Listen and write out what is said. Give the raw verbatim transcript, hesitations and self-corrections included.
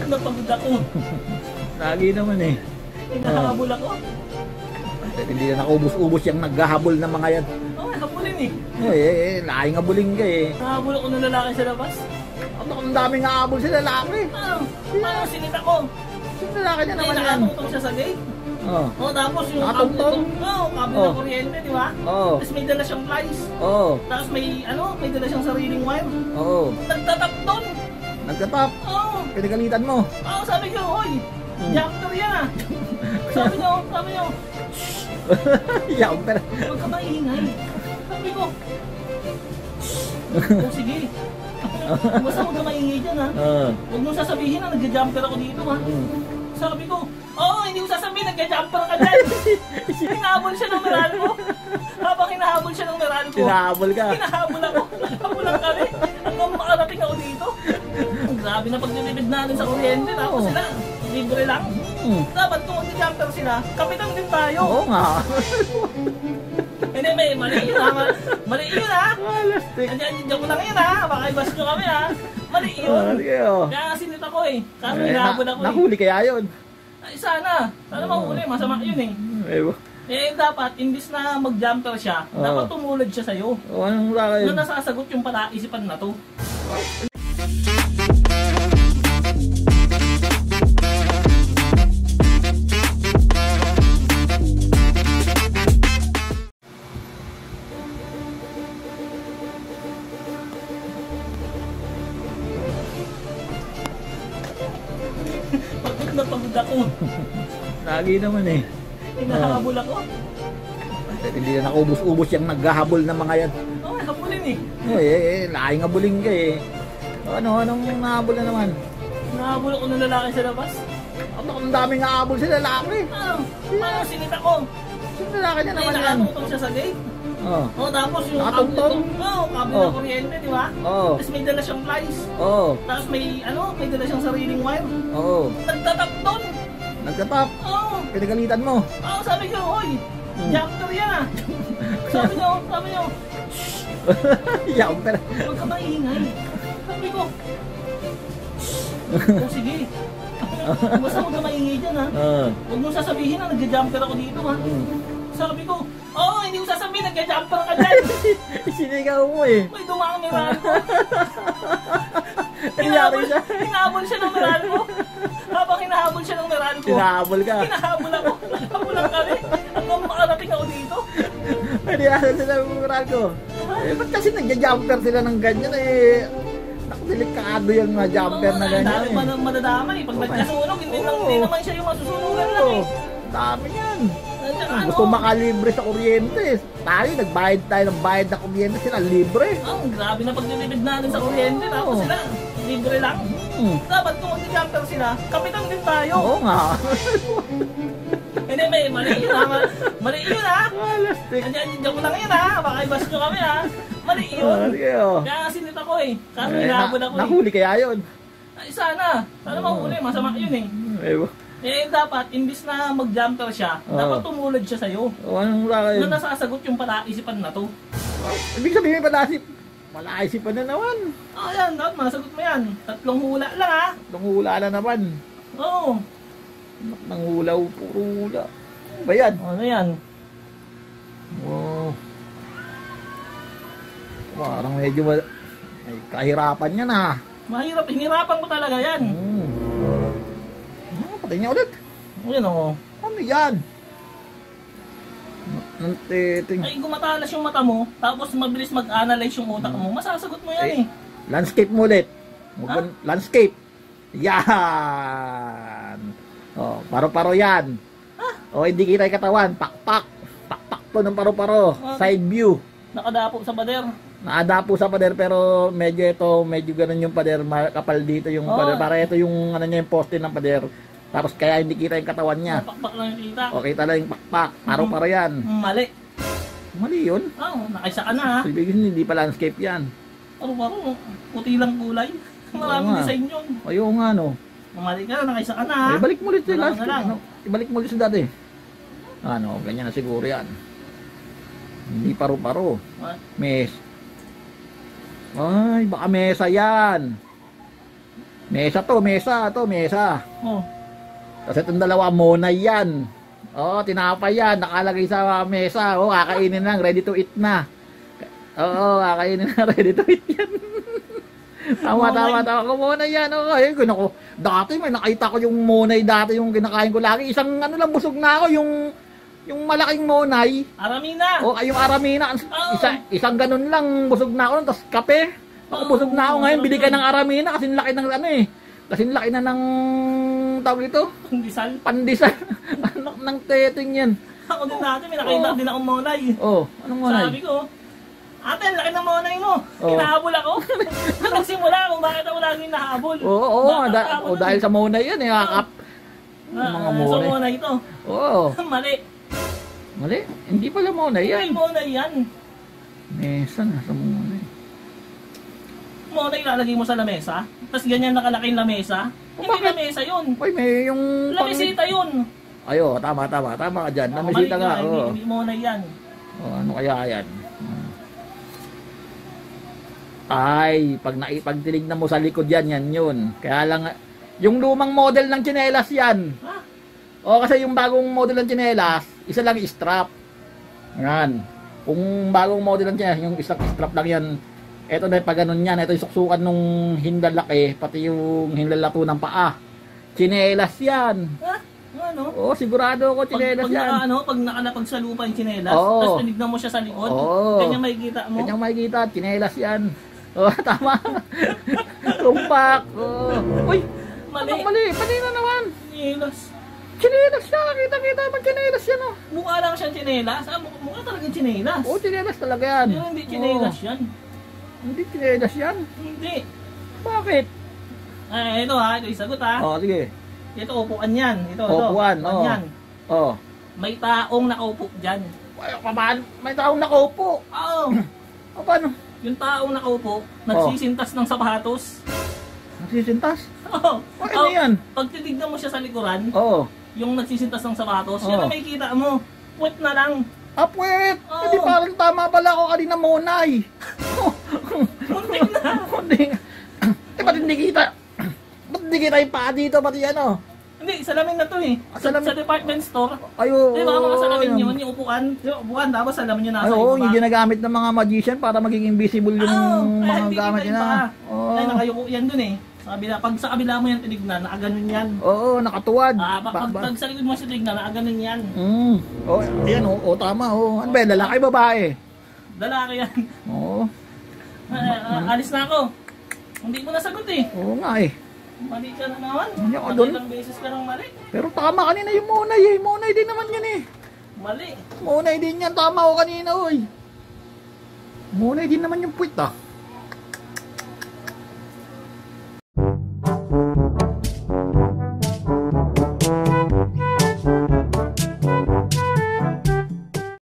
na pagod ako. Lagi naman eh. Hinahabol ako. Hindi na naubos-ubos yung naghahabol ng mga yan. Oo, oh, habulin eh. Eh, eh, eh laking habulin ka eh. Nahabol ako ng lalaki sa labas. Ano kung daming nahabol sila lalaki? Ano? Paano sinita ko? Sino lalaki niya naman yan? Nakatungtong siya sa gate. Oo. Oh, tapos yung nakatungtong? Oo, oh, kable oh. ng kuryente, di ba? Oo. Oh. Tapos may dala siyang flies. Oo. Oh. Tapos may, ano, may dala siyang sariling wire. Oo. Oh. Nagtatap doon. Nagtatap? Oo. Oh. Pinagalitan mo? Oo, oh, sabi ko, oy, hmm. jumper yan ah. Sabi niyo, sabi niyo, jumper. huwag ka maingay. Sabi ko, oh, sige. Basta huwag ka maingay dyan ha. Uh. Huwag mong sasabihin na nagja-jumper ako dito ha. Hmm. Sabi ko, oo, oh, hindi mo sasabihin, nagja-jumper ka dyan. Hinahabol siya ng Meralco. Habang hinahabol siya ng Meralco. Hinahabol ka? Hinahabol ako. Hinahabol lang kami. Hanggang makarating ako dito. Grabe na pagdilibid natin sa kuryente. Tapos sila, libre lang. Hmm. Dapat kung mag-jumper sila, kapitan din tayo. Oo nga. Hindi, may mali yun ha. Mali yun ha. Diyan ko lang yun ha. Baka ibas nyo kami ha. Mali yun. Kaya nga sinita ko eh. Kaso hinahabol ako eh. Nahuli kaya yun? Ay, sana. Sana mahuli. Masama yun eh. Ewa. Eh, dapat, imbis na mag-jumper siya, oh. dapat tumulad siya sa'yo. O, anong laki yun? Doon nasasagot yung pala-isipan na to. Pagod na pagod ako. Lagi naman eh. Hinahabol ako. Hindi na naubos-ubos yung naghahabol ng mga yan. Oo, oh, habulin eh. Eh, eh, eh laking habulin ka eh. Ano, anong nahabol na naman? Nahabol ako ng lalaki sa labas. Ano kung daming nahabol sila lalaki? Ano? Paano sinita ko? Sino lalaki niya naman yan? Nakatungtong siya sa gate. Oo. Oh. Oh, tapos yung nakatungtong? Oo, oh, kable oh. ng kuryente, di ba? Oo. Oh. Tapos may dala siyang flies. Oo. Oh. Tapos may, ano, may dala siyang sariling wire. Oo. Oh. Nagtatap doon. Nagtatap? Oo. Oh. Pinagalitan mo? Oo, oh, sabi ko, oy, hmm. jumper yan ah. Sabi niyo, sabi niyo, jumper. huwag ka maingay. Sabi ko, oh, sige. Basta huwag ka maingay dyan ha. Uh. Huwag mong sasabihin na nagja-jumper ako dito ha. Hmm. Sabi ko, oo, oh, hindi mo sasabihin, nagja-jumper ka dyan. Sinigaw mo eh. May dumakang Meralco. Hinahabol siya. Hinahabol siya ng Meralco. Habang hinahabol siya ng Meralco. Hinahabol ka. Hinahabol ako. Hinahabol lang kami. Hanggang makarating ako dito. Hinahabol sila ng Meralco. Eh, ba't kasi nagja-jumper sila ng ganyan eh. Delikado yung mga jumper na ganyan. Dami pa nang madadamay. Pag nagkasunog, hindi, oh. hindi naman siya yung masusunugan lang eh. Dami yan. Ano? Gusto makalibre sa kuryente. Tayo, nagbayad tayo ng bayad na kuryente. Sila libre. Oh, grabe na pagdilibid natin sa kuryente. Oh. Tapos sila, libre lang. Hmm. Dapat kung mag-jumper sila, kapitan din tayo. Oo nga. Hindi, may mali yun ha. Mali yun ha. Diyan ko lang yun ha. Baka ibas nyo kami ha. Mali yun. Oh, kaya nga sinita ko eh. Kaso eh, hinahabol ako eh. Nahuli kaya yun? Ay, sana. Sana mahuli. Masama yun eh. Ewa. Eh, dapat, imbis na mag-jumper siya, oh. dapat tumulad siya sa'yo. O, oh, anong laki yun? Doon nasasagot yung pala-isipan na to. Ibig sabihin pala-isip. Pala-isipan na naman. Oo, oh, yan. Dapat masagot mo yan. Tatlong hula lang ha. Tatlong hula na naman. Oo. Nang hulaw, puro hula. Ano ba yan? Ano yan? Oh. Parang medyo may kahirapan yan ha. Mahirap. Hinirapan ko talaga yan. Hmm. Patay niya ulit. Ayan o. Ano yan? Nantiting. Ay, gumatalas yung mata mo, tapos mabilis mag-analyze yung utak mo, masasagot mo yan eh. Landscape mo ulit. Ha? Landscape. Yan. Oh, paro-paro yan. Ha? Oh, hindi kita yung katawan. Pakpak. Pakpak to ng paro-paro. Side view. Nakadapo sa pader. Nakadapo sa pader pero medyo ito, medyo ganun yung pader. Kapal dito yung oh. pader. Para ito yung ano niya yung poste ng pader. Tapos kaya hindi kita yung katawan niya. Pakpak lang yung kita. O kita lang yung pakpak. Paro-paro yan. Mali. Mali yun? Oo, oh, nakaisa ka na ha. Ibigin hindi pa landscape yan. Paro-paro, puti lang kulay. Maraming design yun. Ayaw nga no. Mali ka na, nakaisa ka na ha. Ibalik mo ulit yung landscape. Ano? Ibalik mo ulit sa dati. Ano, ganyan na siguro yan. Hindi paro-paro. Mes. Ay, baka mesa yan. Mesa to, mesa to, mesa. Oh. Tapos itong dalawa, monay yan. Oo, tinapay yan, nakalagay sa mesa. Oo, kakainin lang, ready to eat na. Oo, kakainin na, ready to eat yan. Tama, tama, tama. Kumonay yan. Oo, ayun ko, naku. Dati may nakita ko yung monay dati, yung kinakain ko lagi. Isang ano lang, busog na ako, yung yung malaking monay. Aramina. O, yung aramina. Isa, isang ganun lang, busog na ako. Tapos kape. Ako, busog na ako ngayon. Bili ka ng aramina kasi laki ng ano eh. Kasi laki na ng tawag ito. Pandesal. Pandesal. Anak ng teting yan. Ako din dati, may nakita din akong monay. Oh, anong monay? Sabi ko, ate, laki ng monay mo. Oh. Hinahabol ako. Nagsimula kung bakit ako laging nahabol. Oo, oo, oo da- oh, dahil sa monay yan eh. Kakap. Na, Mga uh, monay. sa monay ito. Oo. Mali. Mali. Hindi pala monay yan. Hindi monay yan. Mesa na sa monay. Monay ilalagay mo sa lamesa. Tapos ganyan nakalaki yung lamesa. Oh, Hindi bakit? lamesa yun. Uy, may yung... Lamesita yun. Ayo, tama, tama. Tama ka dyan. Lamisita Mali nga. ka, hindi, Oo. hindi monay yan. Oh, ano kaya yan? Ay, pag naipagtinignan mo sa likod yan, yan yun. Kaya lang, yung lumang model ng tsinelas yan. Ha? O, kasi yung bagong model ng tsinelas, isa lang strap. Yan. Kung bagong model ng tsinelas, yung isang strap lang yan. Ito na yung pag ganun yan. Ito yung suksukan nung hindalaki, pati yung hindalato ng paa. Tsinelas yan. Ha? Ano? Oo, sigurado ako Pag, tsinelas pag, yan. naka, ano, pag nakalapag sa lupa yung tsinelas, Oo. tapos tinignan mo siya sa likod, Oo. ganyan makikita mo. Kanyang makikita, tsinelas yan. Oh, tama. Tumpak. Oh. Uy, Mali. anong mali? Mali na naman. Tsinelas. Tsinelas siya. Kita-kita naman tsinelas yan, oh. Mukha lang siyang tsinelas. Ah, mukha, mukha talagang tsinelas. Oo, tsinelas talaga yan. Pero hindi tsinelas Oo. yan. Hindi tsinelas yan. Hindi. Bakit? Ay, ito ha, ito yung sagot ha. Oh, sige. Ito, upuan yan. Ito, ito. Upuan, oo. yan. Oh. May taong nakaupo dyan. Ay, paano? May taong nakaupo. Oo. O, paano? Yung taong nakaupo, nagsisintas ng sapatos. Nagsisintas? Oo. Ay, ano yan? Pag titignan mo siya sa likuran, Oo. yung nagsisintas ng sapatos, Oo. yan ang makikita mo. Puwet na lang. Apwet! Oo. Hindi parang tama pala ako kanina monay. Muntik na. Hindi. Eh, ba't hindi kita? Ba't hindi kita yung paa dito, pati ano? Hindi, salamin na to eh. Ah, Sa, salamin. sa department store. Ayo. Di ba mga salamin yun, yung upuan. Yung upuan, tapos salamin yun nasa Ay, oo, iba. yung ginagamit ng mga magician para maging invisible yung Oo, mga kaya hindi gamit kita nila. iba. Oo. Ay, nakayuko yan dun eh. Sa kabila, pag sa kabila mo yan tinignan, nakaganon yan. Oo, nakatuwad. Ah, pag, Ba- pag, ba- pag sa likod mo siya tinignan, nakaganon yan. Mm. Oh, ayan, oh, oh, tama, oh. Ano ba, yan, lalaki babae? Lalaki yan. Oo. Ah, ah, alis na ako. Hindi mo nasagot eh. Oo nga eh. Mali ka na naman. Hindi ako dun. Ilang beses ka nang mali. Pero tama kanina yung monay eh. Monay din naman yan eh. Mali. Monay din yan. Tama ko kanina, oy. Monay din naman yung puwit ah.